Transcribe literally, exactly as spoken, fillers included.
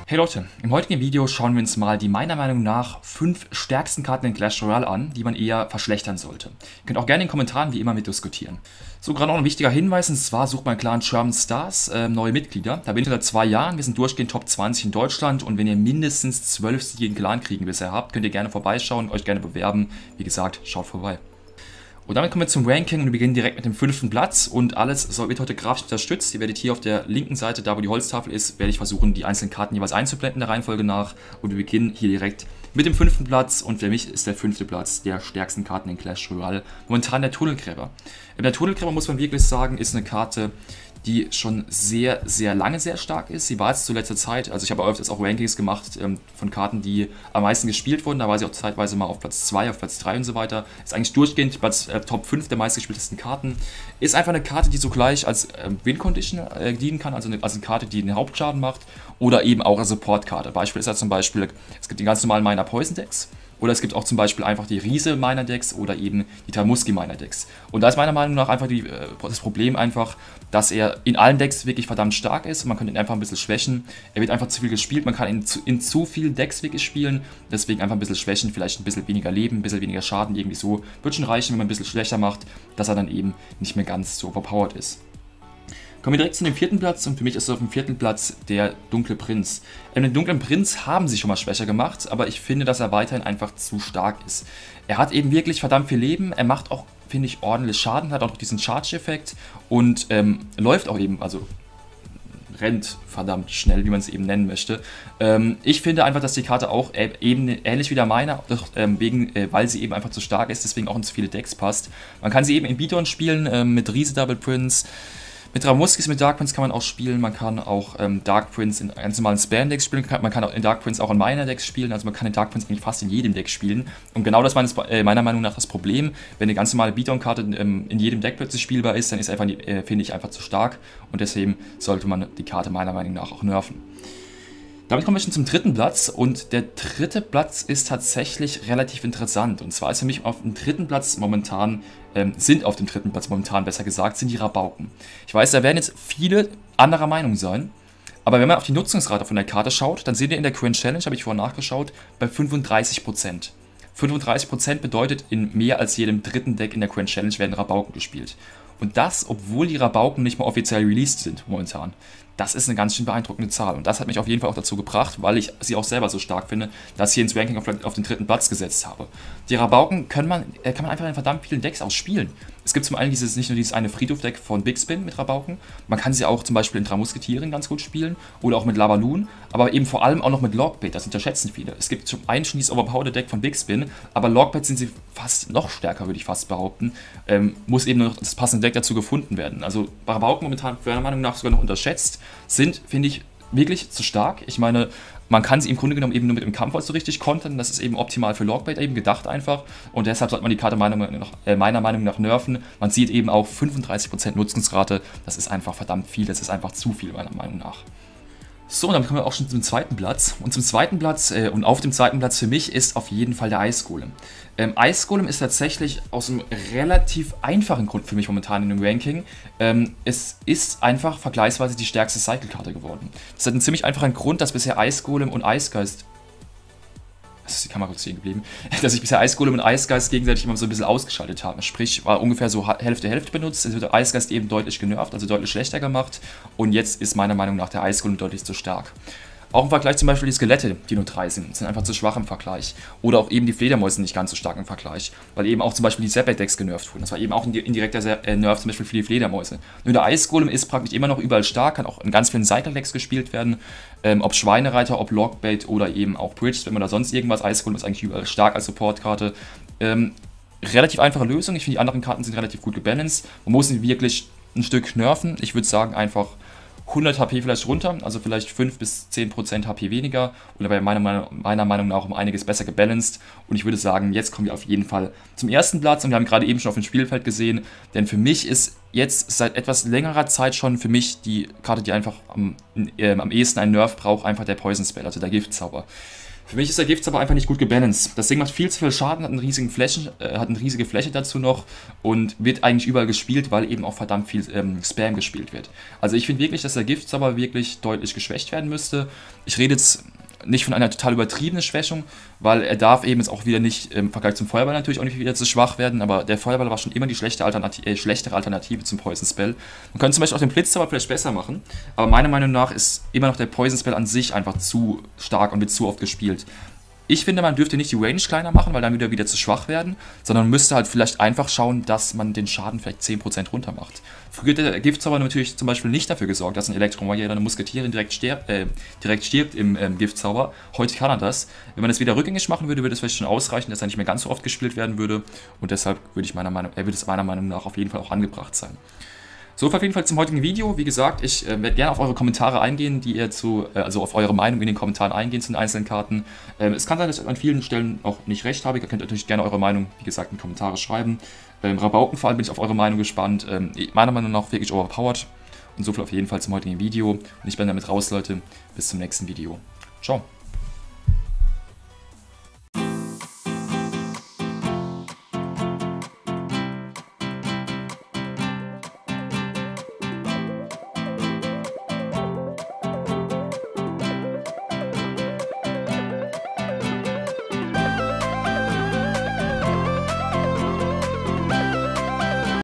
Hey Leute, im heutigen Video schauen wir uns mal die meiner Meinung nach fünf stärksten Karten in Clash Royale an, die man eher verschlechtern sollte. Ihr könnt auch gerne in den Kommentaren wie immer mitdiskutieren. So, gerade noch ein wichtiger Hinweis, und zwar sucht mein Clan German Stars äh, neue Mitglieder. Da bin ich seit zwei Jahren, wir sind durchgehend Top zwanzig in Deutschland und wenn ihr mindestens zwölf Siege in Clan kriegen bisher habt, könnt ihr gerne vorbeischauen, euch gerne bewerben. Wie gesagt, schaut vorbei. Und damit kommen wir zum Ranking und wir beginnen direkt mit dem fünften Platz und alles soll, wird heute grafisch unterstützt. Ihr werdet hier auf der linken Seite, da wo die Holztafel ist, werde ich versuchen, die einzelnen Karten jeweils einzublenden der Reihenfolge nach. Und wir beginnen hier direkt mit dem fünften Platz und für mich ist der fünfte Platz der stärksten Karten in Clash Royale momentan der Tunnelgräber. Der Tunnelgräber, muss man wirklich sagen, ist eine Karte, die schon sehr, sehr lange sehr stark ist. Sie war jetzt zu letzter Zeit, also ich habe öfters auch Rankings gemacht ähm, von Karten, die am meisten gespielt wurden. Da war sie auch zeitweise mal auf Platz zwei, auf Platz drei und so weiter. Ist eigentlich durchgehend Platz äh, Top fünf der meistgespieltesten Karten. Ist einfach eine Karte, die sogleich als äh, Win-Condition äh, dienen kann, also eine, als eine Karte, die den Hauptschaden macht oder eben auch als Support-Karte. Beispiel ist ja zum Beispiel, es gibt die ganz normalen Miner Poison Decks. Oder es gibt auch zum Beispiel einfach die Riese Miner Decks oder eben die Tamuski Miner Decks. Und da ist meiner Meinung nach einfach die, äh, das Problem einfach, dass er in allen Decks wirklich verdammt stark ist. Man könnte ihn einfach ein bisschen schwächen. Er wird einfach zu viel gespielt. Man kann ihn zu, in zu vielen Decks wirklich spielen. Deswegen einfach ein bisschen schwächen, vielleicht ein bisschen weniger Leben, ein bisschen weniger Schaden. Irgendwie so wird schon reichen, wenn man ein bisschen schlechter macht, dass er dann eben nicht mehr ganz so overpowered ist. Kommen wir direkt zu dem vierten Platz und für mich ist auf dem vierten Platz der Dunkle Prinz. Ähm, den Dunklen Prinz haben sie schon mal schwächer gemacht, aber ich finde, dass er weiterhin einfach zu stark ist. Er hat eben wirklich verdammt viel Leben, er macht auch, finde ich, ordentlich Schaden, hat auch noch diesen Charge-Effekt und ähm, läuft auch eben, also rennt verdammt schnell, wie man es eben nennen möchte. Ähm, ich finde einfach, dass die Karte auch äh, eben ähnlich wie der Miner, doch, ähm, wegen, äh, weil sie eben einfach zu stark ist, deswegen auch in zu viele Decks passt. Man kann sie eben in Beaton spielen, ähm, mit Riese Double Prince. Mit Ramuskis, mit Dark Prince kann man auch spielen, man kann auch ähm, Dark Prince in ganz normalen Spam-Decks spielen, man kann auch in Dark Prince auch in Miner-Decks spielen, also man kann den Dark Prince eigentlich fast in jedem Deck spielen. Und genau das ist äh, meiner Meinung nach das Problem, wenn eine ganz normale Beatdown-Karte ähm, in jedem Deck plötzlich spielbar ist, dann ist einfach, äh, finde ich, einfach zu stark und deswegen sollte man die Karte meiner Meinung nach auch nerven. Damit kommen wir schon zum dritten Platz und der dritte Platz ist tatsächlich relativ interessant und zwar ist für mich auf dem dritten Platz momentan, ähm, sind auf dem dritten Platz momentan besser gesagt, sind die Rabauken. Ich weiß, da werden jetzt viele anderer Meinung sein, aber wenn man auf die Nutzungsrate von der Karte schaut, dann seht ihr in der Grand Challenge, habe ich vorhin nachgeschaut, bei fünfunddreißig Prozent. fünfunddreißig Prozent bedeutet, in mehr als jedem dritten Deck in der Grand Challenge werden Rabauken gespielt. Und das, obwohl die Rabauken nicht mal offiziell released sind momentan. Das ist eine ganz schön beeindruckende Zahl. Und das hat mich auf jeden Fall auch dazu gebracht, weil ich sie auch selber so stark finde, dass ich hier ins Ranking auf, auf den dritten Platz gesetzt habe. Die Rabauken können man, äh, kann man einfach in verdammt vielen Decks ausspielen. Es gibt zum einen dieses, nicht nur dieses eine Friedhof-Deck von Big Spin mit Rabauken, man kann sie auch zum Beispiel in Tramusketieren ganz gut spielen oder auch mit Lavaloon, aber eben vor allem auch noch mit Logbait, das unterschätzen viele. Es gibt zum einen schon dieses Overpowered Deck von Big Spin, aber Logbait sind sie fast noch stärker, würde ich fast behaupten. Ähm, muss eben noch das passende Deck dazu gefunden werden. Also Rabauken momentan meiner Meinung nach sogar noch unterschätzt, sind, finde ich, wirklich zu stark. Ich meine, man kann sie im Grunde genommen eben nur mit dem Kampf so richtig kontern. Das ist eben optimal für Logbait eben gedacht einfach. Und deshalb sollte man die Karte meiner Meinung nach, äh, meiner Meinung nach nerven. Man sieht eben auch fünfunddreißig Prozent Nutzungsrate. Das ist einfach verdammt viel. Das ist einfach zu viel meiner Meinung nach. So, und dann kommen wir auch schon zum zweiten Platz. Und zum zweiten Platz, äh, und auf dem zweiten Platz für mich ist auf jeden Fall der Eisgolem. Ähm, Eisgolem ist tatsächlich aus einem relativ einfachen Grund für mich momentan in dem Ranking. Ähm, es ist einfach vergleichsweise die stärkste Cycle-Karte geworden. Das hat einen ziemlich einfachen Grund, dass bisher Eisgolem und Eisgeist... Das ist die Kamera kurz stehen geblieben. Dass sich bisher Eisgolem und Eisgeist gegenseitig immer so ein bisschen ausgeschaltet haben. Sprich, war ungefähr so Hälfte Hälfte benutzt. Es wird der Eisgeist eben deutlich genervt, also deutlich schlechter gemacht. Und jetzt ist meiner Meinung nach der Eisgolem deutlich zu stark. Auch im Vergleich zum Beispiel die Skelette, die nur drei sind, sind einfach zu schwach im Vergleich. Oder auch eben die Fledermäuse nicht ganz so stark im Vergleich. Weil eben auch zum Beispiel die Zapback-Decks genervt wurden. Das war eben auch ein indirekter Nerv zum Beispiel für die Fledermäuse. Nur der Eisgolem ist praktisch immer noch überall stark, kann auch in ganz vielen Cycle-Decks gespielt werden. Ähm, ob Schweinereiter, ob Logbait oder eben auch Bridge, wenn man da sonst irgendwas. Eisgolem ist eigentlich überall stark als Supportkarte. Ähm, relativ einfache Lösung. Ich finde, die anderen Karten sind relativ gut gebalanced. Man muss sie wirklich ein Stück nerven. Ich würde sagen, einfach hundert H P vielleicht runter, also vielleicht fünf bis zehn Prozent H P weniger und dabei meiner, meiner Meinung nach um einiges besser gebalanced und ich würde sagen, jetzt kommen wir auf jeden Fall zum ersten Platz und wir haben gerade eben schon auf dem Spielfeld gesehen, denn für mich ist jetzt seit etwas längerer Zeit schon für mich die Karte, die einfach am, äh, am ehesten einen Nerv braucht, einfach der Poison Spell, also der Giftzauber. Für mich ist der Giftzauber einfach nicht gut gebalanced. Das Ding macht viel zu viel Schaden, hat, einen riesigen Flächen, äh, hat eine riesige Fläche dazu noch und wird eigentlich überall gespielt, weil eben auch verdammt viel ähm, Spam gespielt wird. Also ich finde wirklich, dass der Giftzauber wirklich deutlich geschwächt werden müsste. Ich rede jetzt nicht von einer total übertriebenen Schwächung, weil er darf eben jetzt auch wieder nicht im Vergleich zum Feuerball natürlich auch nicht wieder zu schwach werden, aber der Feuerball war schon immer die schlechte Alternative, äh, schlechtere Alternative zum Poison Spell. Man könnte zum Beispiel auch den Blitzzauber vielleicht besser machen, aber meiner Meinung nach ist immer noch der Poison Spell an sich einfach zu stark und wird zu oft gespielt. Ich finde, man dürfte nicht die Range kleiner machen, weil dann wieder wieder zu schwach werden, sondern müsste halt vielleicht einfach schauen, dass man den Schaden vielleicht zehn Prozent runter macht. Früher hat der Giftzauber natürlich zum Beispiel nicht dafür gesorgt, dass ein Elektromagier oder eine Musketierin direkt, stirb, äh, direkt stirbt im ähm, Giftzauber. Heute kann er das. Wenn man das wieder rückgängig machen würde, würde es vielleicht schon ausreichen, dass er nicht mehr ganz so oft gespielt werden würde. Und deshalb würde ich meiner Meinung, äh, würde es meiner Meinung nach auf jeden Fall auch angebracht sein. So, auf jeden Fall zum heutigen Video. Wie gesagt, ich äh, werde gerne auf eure Kommentare eingehen, die ihr zu, äh, also auf eure Meinung in den Kommentaren eingehen zu den einzelnen Karten. Ähm, es kann sein, dass ich an vielen Stellen auch nicht recht habe. Ihr könnt natürlich gerne eure Meinung, wie gesagt, in die Kommentare schreiben. Beim Rabauken vor allem bin ich auf eure Meinung gespannt. Ähm, meiner Meinung nach wirklich overpowered. Und so viel auf jeden Fall zum heutigen Video. Und ich bin damit raus, Leute. Bis zum nächsten Video. Ciao.